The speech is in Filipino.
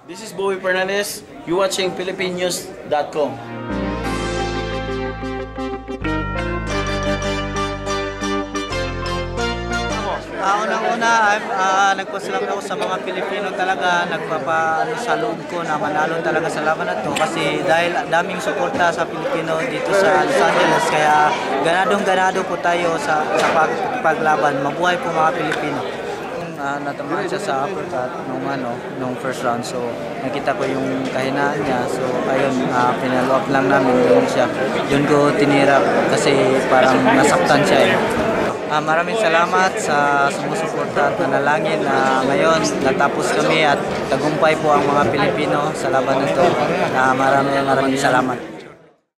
This is Bowie Fernandez. You're watching PhilippineNews.com. Unang-una, nagpasalamat ako sa mga Pilipino talaga, nagpapaano sa loob ko na manalo talaga sa laban na to kasi dahil daming suporta sa Pilipino dito sa Los Angeles, kaya ganadong-ganado po tayo sa paglaban. Mabuhay po mga Pilipino. Natamaan siya sa uppercut nung first round, so nakita ko yung kahinaan niya, so ayun, pinalo up lang namin doon siya. Doon ko tinira kasi parang nasaktan siya eh. Maraming salamat sa sumusuporta at nanalangin na ngayon natapos kami at tagumpay po ang mga Pilipino sa laban nito. Maraming salamat.